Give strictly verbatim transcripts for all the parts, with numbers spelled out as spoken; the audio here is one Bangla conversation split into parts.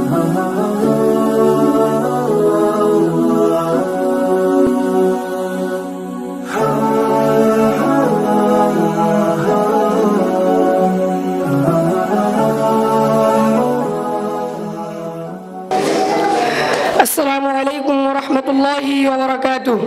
আসসালামু আলাইকুম ওয়া রাহমাতুল্লাহি ওয়া বারাকাতুহু।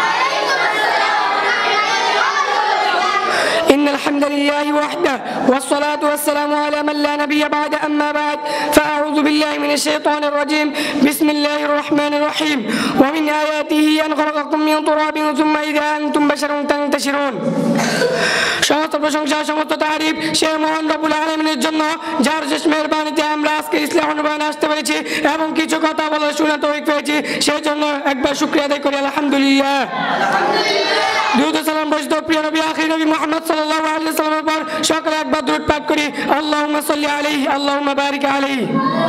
إن الحمد لله وحده والصلاة والسلام على من لا نبي بعد أما بعد فأعوذ بالله من الشيطان الرجيم بسم الله الرحمن الرحيم ومن آياته أن خلقكم من تراب ثم إذا أنتم بشر تنتشرون। সমস্ত প্রশংসা সমস্ত তারিফ সেই মহান রব্বুল আলামিনের জন্য যার শেষ মেহেরবানিতে আমরা আজকে ইসলাম অনুবাদে আসতে পেরেছি এবং কিছু কথা বলার শোনার তৌফিক পেয়েছি, সেই জন্য একবার শুকরিয়া আদায় করি আলহামদুলিল্লাহ। দুরূদ ও সালাম বর্ষিত প্রিয় নবী আখির নবী মুহাম্মদ সাল্লাল্লাহু আলাইহি ওয়াসাল্লামের উপর সকলে একবার দরুদ পাঠ করি, আল্লাহুম্মা সাল্লি আলাইহি আল্লাহুম্মা বারিক আলাইহি।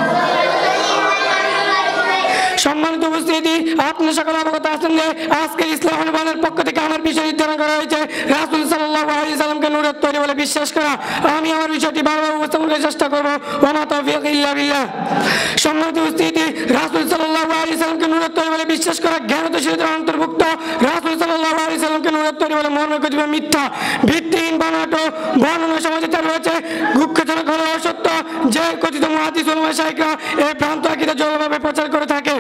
সম্মানিত উপস্থিতি, আপনি সকলে অবগত আছেন যে আজকে ইসলাম অনুবাদের পক্ষ থেকে আমার বিষয় নির্ধারণ করা হয়েছে রাসূল সাল্লাল্লাহু আলাইহি ওয়াসাল্লামকে নূরের তৈরি বলে বিশ্বাস করা। আমি আমার বিষয়টি বারবার উপস্থাপন করার চেষ্টা করবো, ওয়া মা তাওফীক ইল্লা বিল্লাহ। সম্মানিত উপস্থিতি, রাসূল সাল্লাল্লাহু আলাইহি ওয়াসাল্লামকে নূরের তৈরি বলে বিশ্বাস করা জ্ঞানতশীলতার অন্তর্ভুক্ত। রাসূল সাল্লাল্লাহু আলাইহি ওয়াসাল্লামকে নূরের তৈরি বলে মর্মে কতিপয় মিথ্যা ভিত্তিহীন বানাটো বর্ণনা সমাজে তার রয়েছে। দুঃখজনক হলো অসত্য যে কথিত মুহাদ্দিস ওলামা শাইখরা এই ভ্রান্ত আকীদা জোরভাবে প্রচার করে থাকে।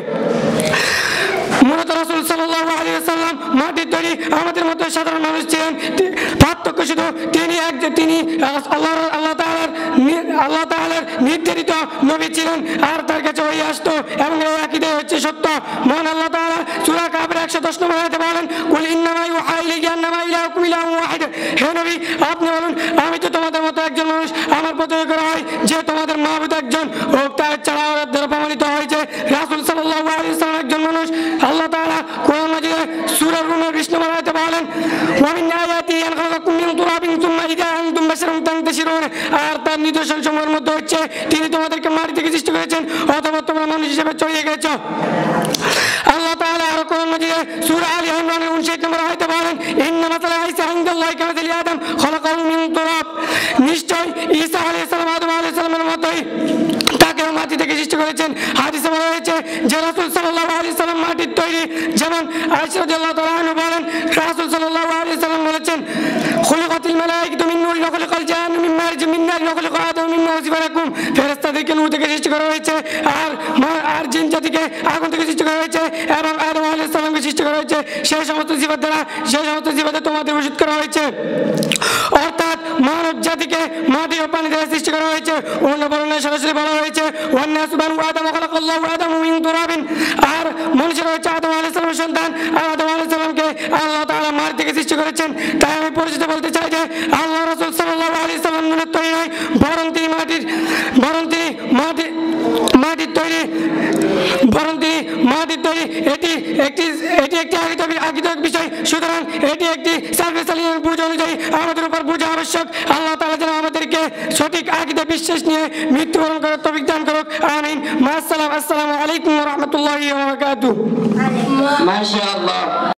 মূলত রাসূল সাল্লাল্লাহু আলাইহি ওয়াসাল্লাম মাটির তৈরি, আমাদের মতো সাধারণ মানুষ ছিলেন। পার্থক্য শুধু তিনি এক যে তিনি আল্লাহ আল্লাহ তাআলার আল্লাহ তাআলার নির্ধারিত নবী ছিলেন আর তার কাছে ওহী আসতো এবং এই আকীদা হচ্ছে সত্য। মহান আল্লাহ তাআলা সূরা কাহফের একশো দশ নম্বর আয়াতে বলেন, কুল ইন্নামা ইউহা ইলাইয়া আন্নামা ইলাহুকুম ইলাহুন ওয়াহিদ। হে নবী, আপনি বলুন আমি তো তোমাদের মতো একজন মানুষ, আমার প্রতি করা হয় যে তোমাদের মাবুদ একজন ও তার ছাড়া দ্বারা প্রমাণিত হয়েছে রাসূল সাল্লাল্লাহু আলাইহি ওয়াসাল্লাম একজন মানুষ। আল্লাহ তাআলা কোরআন মাজিদে সূরা রুমের বিশ নম্বর আয়াতে বলেন, ওয়া মিন আয়াতিহি আন খালাকাকুম মিন তুরাবিন সুম্মা ইযা আনতুম বাশারুন তানতাশিরুন। আর তার নিদর্শন সমূহের মধ্যে হচ্ছে তিনি তোমাদেরকে মাটি থেকে সৃষ্টি করেছেন অথবা তোমরা মানুষ হিসেবে ছড়িয়ে গেছো। আল্লাহ তাআলা আর কোরআন মাজিদে সূরা আলী ইমরানের উনষাট নম্বর আয়াতে বলেন, ইন্না মাসালা ঈসা ইনদাল্লাহি কামাসালি আদম খালাকাহু মিন তুরাব। নিশ্চয় ঈসা আলাইহিস সালাম আদম আলাইহিস সালামের মতোই তাকে মাটি থেকে সৃষ্টি করেছেন। হাদিসে বলা হয়েছে যে রাসূল সাল্লাল্লাহু আলাইহি সাল্লাম মাটির তৈরি। যেমন আয়েশা রাদিয়াল্লাহু তাআলা আনহা বলেন, রাসূল সাল্লাল্লাহু আলাইহি সাল্লাম বলেছেন, খুলিকাতিল মালায়েকাতু মিন নূরিন ওয়া খুলিকাল জান্নু মিন মারিজ মিন নারিন ওয়া খুলিকা আদম মিন মাসিবারাকুম। ফেরেশতাদেরকে নূর থেকে সৃষ্টি করা হয়েছে আর আর জিন জাতিকে আগুন থেকে সৃষ্টি করা হয়েছে এবং আদম আলাইহিস সালামকে সৃষ্টি করা হয়েছে সেই সমস্ত সিফাত দ্বারা সেই সমস্ত সিফাতে তোমাদের ভূষিত করা হয়েছে। অর্থাৎ মানব জাতিকে মাটি ও পানি দ্বারা সৃষ্টি করা হয়েছে। অন্য বর্ণনায় সরাসরি বলা হয়েছে ওয়ান্নাসু বানু আদম খালাকাল্লাহু আদম মিন তুরাবিন। আর মানুষেরা হচ্ছে আদম আলাইহিস সালামের সন্তান আর আদম আলাইহিস সালামকে আল্লাহ তাআলা মাটি থেকে সৃষ্টি করেছেন। তাই আমি পরিচিত বলতে চাই যে আল্লাহ রাসূল সাল্লাল্লাহু আলাইহি সাল্লাম নূরের তৈরি নয়, বরং তিনি মাটির বরং তিনি মাটি মাটির তৈরি বরং তিনি মাটির তৈরি। এটি একটি এটি একটি আকীদার বিষয়। সুতরাং এটি একটি সালফে সালিহিনের বুঝ অনুযায়ী আমাদের উপর বোঝা আবশ্যক। আল্লাহ তাআলা যেন আমাদেরকে সঠিক আকীদা বিশ্বাস নিয়ে মৃত্যুবরণ করার তৌফিক দান করুক, আমিন। মা আসসালাম। আসসালামু আলাইকুম ওয়া রাহমাতুল্লাহি ওয়া বারাকাতুহু। মাশাআল্লাহ।